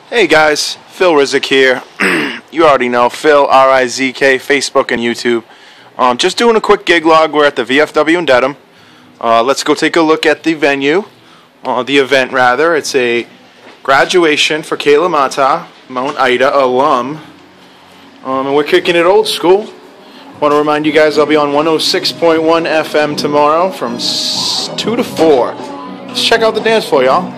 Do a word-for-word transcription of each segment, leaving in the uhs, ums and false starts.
Hey guys, Phil Rizk here. You already know, Phil, R I Z K, Facebook and YouTube. Um, just doing a quick gig log. We're at the V F W in Dedham. Uh, let's go take a look at the venue, uh, the event rather. It's a graduation for Kayla Mata, Mount Ida alum. Um, and we're kicking it old school. Want to remind you guys I'll be on one oh six point one F M tomorrow from two to four. Let's check out the dance floor, y'all.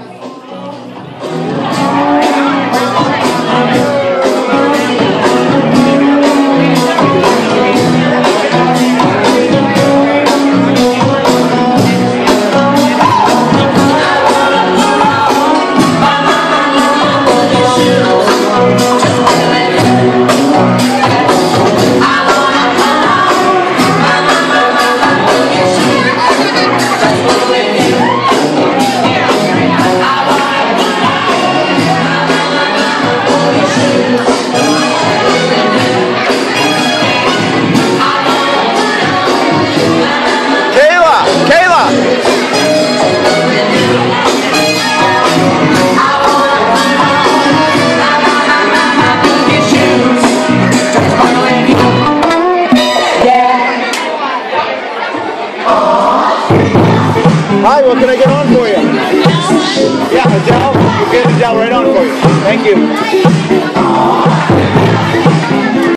Hi, what can I get on for you? Yeah, Adele. We'll get Adele right on for you. Thank you.